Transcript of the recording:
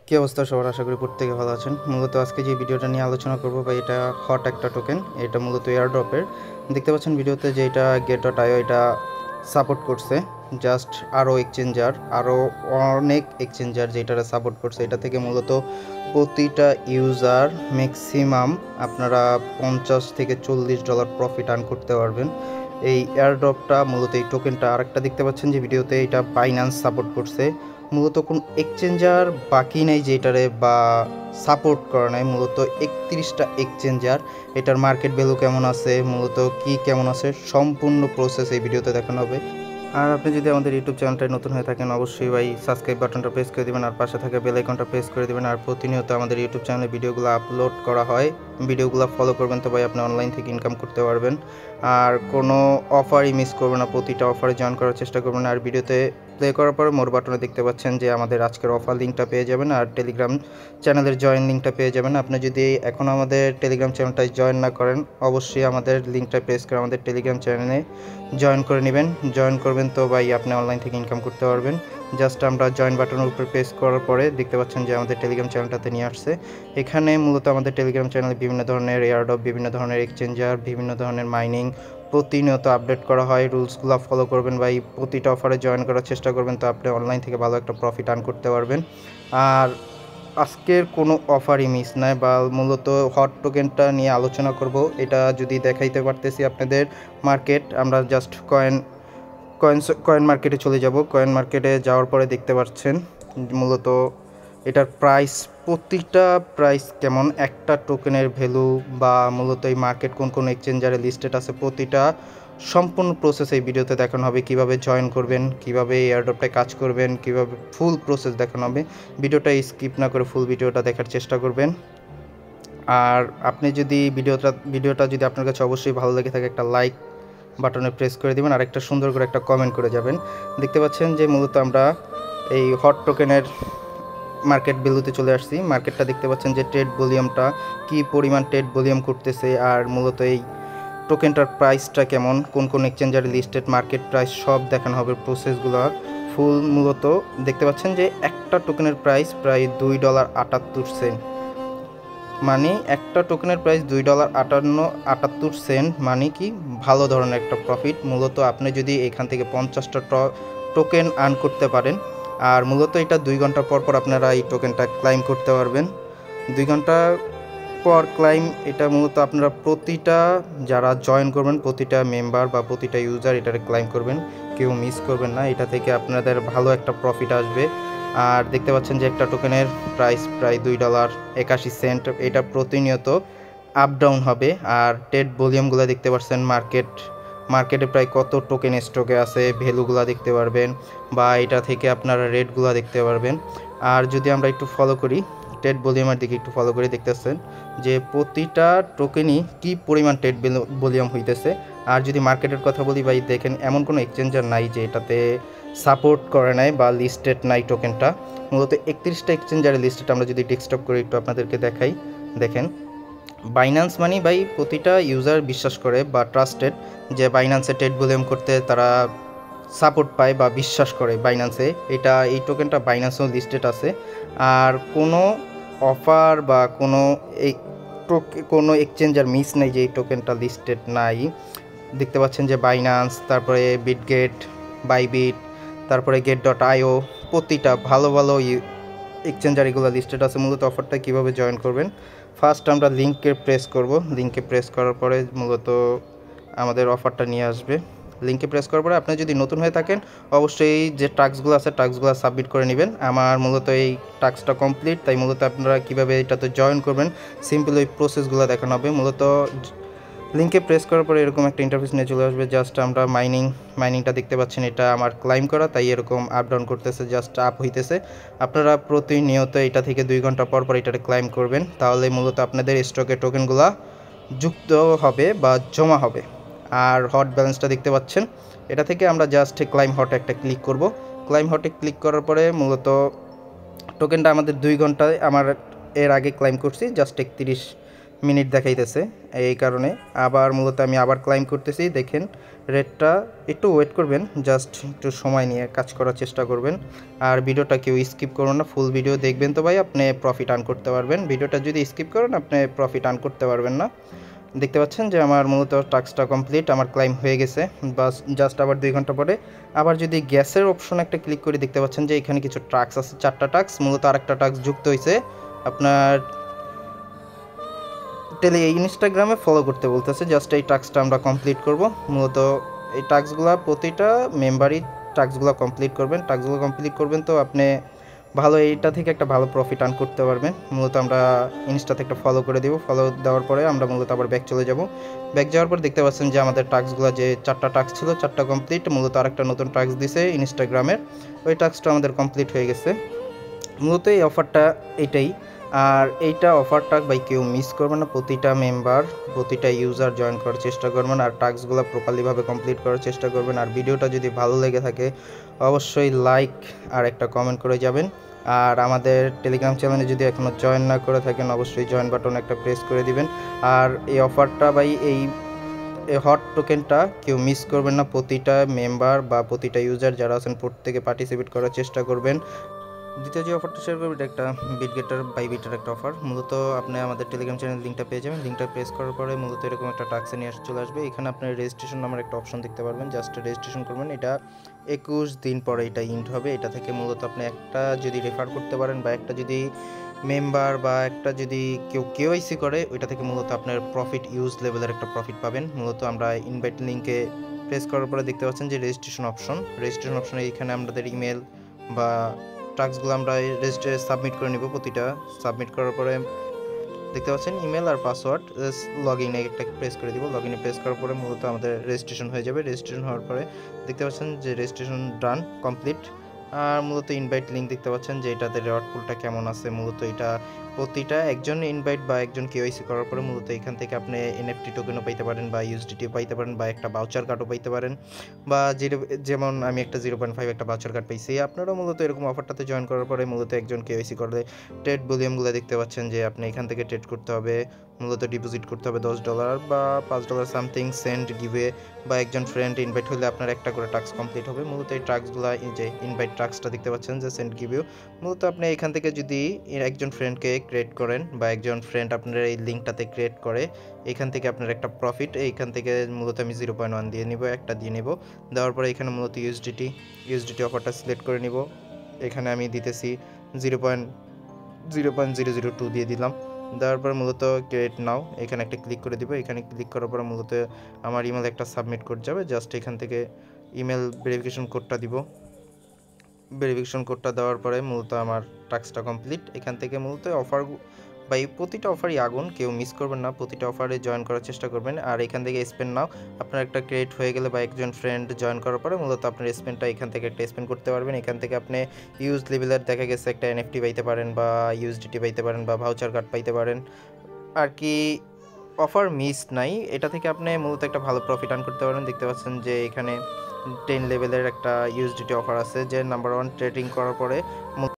কি অবস্থা সবার, আশা করি প্রত্যেকে ভালো আছেন। মূলত আজকে যে ভিডিওটা নিয়ে আলোচনা করব বা এটা হট একটা টোকেন, এটা মূলত এয়ারড্রপের। দেখতে পাচ্ছেন ভিডিওতে যে এটা get.io এটা সাপোর্ট করছে। জাস্ট আরও এক্সচেঞ্জার, আরও অনেক এক্সচেঞ্জার যেটারা সাপোর্ট করছে, এটা থেকে মূলত প্রতিটা ইউজার ম্যাক্সিমাম আপনারা $50 থেকে $40 প্রফিট আর্ন করতে পারবেন। এই এয়ারড্রপটা মূলত এই টোকেনটা আরেকটা দেখতে পাচ্ছেন যে ভিডিওতে এটা বাইন্যান্স সাপোর্ট করছে। মূলত কোন এক্সচেঞ্জার বাকি নেই যেটারে বা সাপোর্ট করা নাই। মূলত 31টা এক্সচেঞ্জার, এটার মার্কেট ভ্যালু কেমন আছে, মূলত কি কেমন আছে, সম্পূর্ণ প্রসেস এই ভিডিওতে দেখানো হবে। আর আপনি যদি আমাদের ইউটিউব চ্যানেলটায় নতুন হয়ে থাকেন, অবশ্যই ভাই সাবস্ক্রাইব বাটনটা প্রেস করে দেবেন আর পাশে থাকা বেল আইকনটা প্রেস করে দেবেন। আর প্রতিনিয়ত আমাদের ইউটিউব চ্যানেলে ভিডিওগুলো আপলোড করা হয়, ভিডিওগুলো ফলো করবেন তো ভাই আপনি অনলাইন থেকে ইনকাম করতে পারবেন। আর কোনো অফারই মিস করবেন না, প্রতিটা অফারে জয়েন করার চেষ্টা করবেন। আর ভিডিওতে প্লে করার পরে মোর বাটনে দেখতে পাচ্ছেন যে আমাদের আজকের অফার লিঙ্কটা পেয়ে যাবেন আর টেলিগ্রাম চ্যানেলের জয়েন লিঙ্কটা পেয়ে যাবেন। আপনি যদি এখনও আমাদের টেলিগ্রাম চ্যানেলটায় জয়েন না করেন, অবশ্যই আমাদের লিঙ্কটা প্রেস করে আমাদের টেলিগ্রাম চ্যানেলে জয়েন করে নেবেন। জয়েন করবেন তো ভাই আপনি অনলাইন থেকে ইনকাম করতে পারবেন। জাস্ট আমরা জয়েন বাটনের উপর প্রেস করার পরে দেখতে পাচ্ছেন যে আমাদের টেলিগ্রাম চ্যানেলটাতে নিয়ে আসছে। এখানে মূলত আমাদের টেলিগ্রাম চ্যানেলে বিভিন্ন ধরনের এয়ারড্রপ, বিভিন্ন ধরনের এক্সচেঞ্জার, বিভিন্ন ধরনের মাইনিং প্রতিনিয়ত আপডেট করা হয়। রুলসগুলো ফলো করবেন ভাই, প্রতিটা অফারে জয়েন করার চেষ্টা করবেন তো আপনি অনলাইন থেকে ভালো একটা প্রফিট আর্ন করতে পারবেন। আর আজকের কোনো অফারই মিস নাই, বা মূলত হট টোকেনটা নিয়ে আলোচনা করব। এটা যদি দেখাইতে পারতেছি আপনাদের মার্কেট, আমরা জাস্ট কয়েন মার্কেটে চলে যাব। কয়েন মার্কেটে যাওয়ার পরে দেখতে পাচ্ছেন মূলত এটার প্রাইস, প্রতিটা প্রাইস কেমন, একটা টোকেনের ভ্যালু বা মূলত এই মার্কেট কোন কোন এক্সচেঞ্জারে লিস্টেড আছে, প্রতিটা সম্পূর্ণ প্রসেস এই ভিডিওতে দেখানো হবে। কিভাবে জয়েন করবেন, কিভাবে এয়ারড্রপটায় কাজ করবেন, কিভাবে ফুল প্রসেস দেখানো হবে। ভিডিওটা স্কিপ না করে ফুল ভিডিওটা দেখার চেষ্টা করবেন। আর আপনি যদি ভিডিওটা যদি আপনার কাছে অবশ্যই ভালো লেগে থাকে, একটা লাইক বাটনে প্রেস করে দেবেন আর একটা সুন্দর করে একটা কমেন্ট করে যাবেন। দেখতে পাচ্ছেন যে মূলত আমরা এই হট টোকেনের মার্কেট ভ্যালুতে চলে আসছি। মার্কেটটা দেখতে পাচ্ছেন যে ট্রেড ভলিউমটা কি পরিমাণ ট্রেড ভলিউম করতেছে, আর মূলত এই টোকেনটার প্রাইসটা কেমন, কোন কোন এক্সচেঞ্জারে লিস্টেড, মার্কেট প্রাইস সব দেখানো হবে, প্রসেসগুলো ফুল। মূলত দেখতে পাচ্ছেন যে একটা টোকেনের প্রাইস প্রায় $2.78, মানে একটা টোকেনের প্রাইস $2.78, মানে কি ভালো ধরনের একটা প্রফিট। মূলত আপনি যদি এখান থেকে 50টা টোকেন আর্ন করতে পারেন, আর মূলত এটা 2 ঘন্টা পর পর আপনারা এই টোকেনটা ক্লাইম করতে পারবেন। 2 ঘন্টা পর ক্লাইম, এটা মূলত আপনারা প্রতিটা যারা জয়েন করবেন, প্রতিটা মেম্বার বা প্রতিটা ইউজার এটারে ক্লাইম করবেন, কেউ মিস করবেন না। এটা থেকে আপনাদের ভালো একটা প্রফিট আসবে। আর দেখতে পাচ্ছেন যে একটা টোকেনের প্রাইস প্রায় $2.81। এটা প্রতিনিয়ত আপ ডাউন হবে। আর ট্রেড ভলিউমগুলো দেখতে পাচ্ছেন, মার্কেটে প্রায় কত টোকেন স্টকে আছে, ভ্যালুগুলো দেখতে পারবেন, বা এটা থেকে আপনারা রেটগুলো দেখতে পারবেন। আর যদি আমরা একটু ফলো করি, ট্রেড ভলিউমের দিকে একটু ফলো করে দেখতে পাচ্ছেন যে প্রতিটা টোকেনই কী পরিমাণ ট্রেড ভলিউম হইতেছে। আর যদি মার্কেটের কথা বলি ভাই, দেখেন এমন কোনো এক্সচেঞ্জার নাই যে এটাতে সাপোর্ট করে নাই বা লিস্টেড নাই টোকেনটা। মূলত 31টা এক্সচেঞ্জারে লিস্টেড। আমরা যদি ডেস্কটপ করে একটু আপনাদেরকে দেখাই, দেখেন বাইন্যান্স মানি ভাই প্রতিটা ইউজার বিশ্বাস করে বা ট্রাস্টেড, যে বাইন্যান্সে ট্রেড ভলিউম করতে তারা সাপোর্ট পায় বা বিশ্বাস করে বাইন্যান্সে। এই টোকেনটা বাইন্যান্সেও লিস্টেড আছে। আর কোনো অফার বা কোনো এক্সচেঞ্জার মিস নেই যে এই টোকেনটা লিস্টেড নাই। দেখতে পাচ্ছেন যে বাইন্যান্স, তারপরে বিটগেট, বাইবিট, তারপরে get.io, প্রতিটা ভালো ভালো এক্সচেঞ্জার এগুলো লিস্টেড আছে। মূলত অফারটা কীভাবে জয়েন করবেন, ফার্স্ট আমরা লিঙ্কে প্রেস করব। লিঙ্কে প্রেস করার পরে মূলত আমাদের অফারটা নিয়ে আসবে। লিঙ্কে প্রেস করার পরে আপনি যদি নতুন হয়ে থাকেন, অবশ্যই যে টাস্কগুলো আছে টাস্কগুলো সাবমিট করে নেবেন। আমার মূলত এই টাস্কটা কমপ্লিট, তাই মূলত আপনারা কীভাবে এটাতে জয়েন করবেন সিম্পল ওই প্রসেসগুলো দেখানো হবে। মূলত লিঙ্কে প্রেস করার পরে এরকম একটা ইন্টারফেস নিয়ে চলে আসবে। জাস্ট আমরা মাইনিংটা দেখতে পাচ্ছেন, এটা আমার ক্লাইম করা, তাই এরকম আপ ডাউন করতেছে, জাস্ট আপ হইতেছে। আপনারা প্রতিনিয়ত এটা থেকে 2 ঘন্টা পর পর এটাতে ক্লাইম করবেন, তাহলে মূলত আপনাদের স্টকে টোকেনগুলো যুক্ত হবে বা জমা হবে। আর হট ব্যালেন্সটা দেখতে পাচ্ছেন, এটা থেকে আমরা জাস্ট ক্লাইম হটে একটা ক্লিক করব। ক্লাইম হটে ক্লিক করার পরে মূলত টোকেনটা আমাদের 2 ঘন্টায়, আমার এর আগে ক্লাইম করছি জাস্ট মিনিট দেখাইতেছে, এই কারণে আবার মূলত আমি আবার ক্লাইম করতেছি। দেখেন রেটটা, একটু ওয়েট করবেন, জাস্ট একটু সময় নিয়ে কাজ করার চেষ্টা করবেন। আর ভিডিওটা কেউ স্কিপ করুন না, ফুল ভিডিও দেখবেন তো ভাই আপনি প্রফিট আর্ন করতে পারবেন। ভিডিওটা যদি স্কিপ করেন আপনি প্রফিট আর্ন করতে পারবেন না। দেখতে পাচ্ছেন যে আমার মূলত টাস্কটা কমপ্লিট, আমার ক্লাইম হয়ে গেছে। বাস জাস্ট আবার 2 ঘন্টা পরে আবার যদি গ্যাসের অপশন একটা ক্লিক করে দেখতে পাচ্ছেন যে এখানে কিছু টাস্ক আছে, 4টা টাস্ক, মূলত আরেকটা টাস্ক যুক্ত হয়েছে। আপনার ইনস্টাগ্রামে ফলো করতে বলতেছে, জাস্ট এই টাস্কটা আমরা কমপ্লিট করব। মূলত এই টাস্কগুলো প্রতিটা মেম্বারই টাস্কগুলো কমপ্লিট করবেন। টাস্কগুলো কমপ্লিট করবেন তো আপনি ভালো, এইটা থেকে একটা ভালো প্রফিট আর্ন করতে পারবেন। মূলত আমরা ইনস্টাতে একটা ফলো করে দেবো, ফলো দেওয়ার পরে আমরা মূলত আবার ব্যাক চলে যাব। ব্যাক যাওয়ার পর দেখতে পাচ্ছেন যে আমাদের টাস্কগুলো, যে 4টা টাস্ক ছিল 4টা কমপ্লিট। মূলত আরেকটা নতুন টাস্ক দিছে ইনস্টাগ্রামের, ওই টাস্কটা আমাদের কমপ্লিট হয়ে গেছে। মূলত এই অফারটা এটাই। আর এইটা অফারটা ভাই কেউ মিস করবেন না, প্রতিটা মেম্বার প্রতিটা ইউজার জয়েন করার চেষ্টা করবেন আর টাস্কগুলো প্রপারলিভাবে কমপ্লিট করার চেষ্টা করবেন। আর ভিডিওটা যদি ভালো লেগে থাকে অবশ্যই লাইক আর একটা কমেন্ট করে যাবেন। আর আমাদের টেলিগ্রাম চ্যানেলে যদি এখনও জয়েন না করে থাকেন অবশ্যই জয়েন বাটন একটা প্রেস করে দিবেন। আর এই অফারটা ভাই এই হট টোকেনটা কেউ মিস করবেন না, প্রতিটা মেম্বার বা প্রতিটা ইউজার যারা আছেন প্রত্যেকে পার্টিসিপেট করার চেষ্টা করবেন। দ্বিতীয় যে অফারটা শেয়ার করবো এটা একটা বিটগেটার বাই বিটের একটা অফার। মূলত আপনি আমাদের টেলিগ্রাম চ্যানেল লিঙ্কটা পেয়ে যাবেন। লিঙ্কটা প্রেস করার পরে মূলত এরকম একটা টাস্কে নিয়ে চলে আসবে। এখানে আপনার রেজিস্ট্রেশন নামের একটা অপশন দেখতে পারবেন, জাস্ট রেজিস্ট্রেশন করবেন। এটা 21 দিন পরে এটা ইন্ট হবে। এটা থেকে মূলত আপনি একটা যদি রেফার করতে পারেন বা একটা যদি মেম্বার বা একটা যদি কেউ কেওয়াইসি করে ওইটা থেকে মূলত আপনার প্রফিট ইউজ লেভেলের একটা প্রফিট পাবেন। মূলত আমরা ইনভাইট লিঙ্কে প্রেস করার পরে দেখতে পাচ্ছেন যে রেজিস্ট্রেশন অপশনে এইখানে আমাদের ইমেল বা টাস্কগুলো আমরা রেজিস্ট্রে সাবমিট করে নিব। প্রতিটা সাবমিট করার পরে দেখতে পাচ্ছেন ইমেল আর পাসওয়ার্ড, লগ ইনে একটা প্রেস করে দিব। লগ ইনে প্রেস করার পরে মূলত আমাদের রেজিস্ট্রেশন হয়ে যাবে। রেজিস্ট্রেশন হওয়ার পরে দেখতে পাচ্ছেন যে রেজিস্ট্রেশন ডান কমপ্লিট। আর মূলত ইনভাইট লিঙ্ক দেখতে পাচ্ছেন যে এটাতে রেওয়ার্ড পুলটা কেমন আছে। মূলত এটা প্রতিটা একজন ইনভাইট বা একজন কেওয়াইসি করার পরে মূলত এখান থেকে আপনি এনএফটি টোকেনও পাইতে পারেন বা ইউএসডিটিও পাইতে পারেন বা একটা ভাউচার কার্ডও পাইতে পারেন বা যেমন আমি একটা 0.5 একটা ভাউচার কার্ড পাইছি। আপনারাও মূলত এরকম অফারটাতে জয়েন করার পরে মূলত একজন কেওয়াইসি করলে ট্রেড ভলিউমগুলো দেখতে পাচ্ছেন যে আপনি এখান থেকে ট্রেড করতে হবে। মূলত ডিপোজিট করতে হবে $10 বা $5 সামথিং, সেন্ড গিভে বা একজন ফ্রেন্ড ইনভাইট হলে আপনার একটা করে টাস্ক কমপ্লিট হবে। মূলত এই টাস্কগুলো, এই যে ইনভাইট টাস্কটা দেখতে পাচ্ছেন যে সেন্ড গিভেও, মূলত আপনি এখান থেকে যদি একজন ফ্রেন্ডকে ক্রিয়েট করেন বা একজন ফ্রেন্ড আপনার এই লিঙ্কটাতে ক্রিয়েট করে এখান থেকে আপনার একটা প্রফিট, এইখান থেকে মূলত আমি 0.1 দিয়ে নিব, একটা দিয়ে নেব। দেওয়ার পরে এখানে মূলত ইউএসডিটি অফারটা সিলেক্ট করে নিব। এখানে আমি দিতেছি 0.002 দিয়ে দিলাম। দেওয়ার পর মূলত ক্রিয়েট নাও এখানে একটা ক্লিক করে দিব। এখানে ক্লিক করার পর মূলত আমার ইমেল একটা সাবমিট কোড যাবে, জাস্ট এখান থেকে ইমেল ভেরিফিকেশন কোডটা দিব। ভেরিফিকেশন কোডটা দেওয়ার পরে মূলত আমার টাস্কটা কমপ্লিট। এখান থেকে মূলত অফার বা এই প্রতিটা অফারই আগুন, কেউ মিস করবেন না, প্রতিটা অফারে জয়েন করার চেষ্টা করবেন। আর এখান থেকে স্পেন্ড নাও, আপনার একটা ক্রিয়েট হয়ে গেলে বা একজন ফ্রেন্ড জয়েন করার পরে মূলত আপনার স্পেন্ডটা এখান থেকে একটা স্পেন্ড করতে পারবেন। এখান থেকে আপনি ইউজ লেভেলের দেখা গেছে একটা এনএফটি পাইতে পারেন বা ইউএসডিটি পাইতে পারেন বা ভাউচার কার্ড পাইতে পারেন। আর কি অফার মিস নাই, এটা থেকে আপনি মূলত একটা ভালো প্রফিট আর্ন করতে পারেন। দেখতে পাচ্ছেন যে এখানে 10 লেভেলের একটা ইউএসডিটি অফার আছে, যে নাম্বার 1 ট্রেডিং করার পরে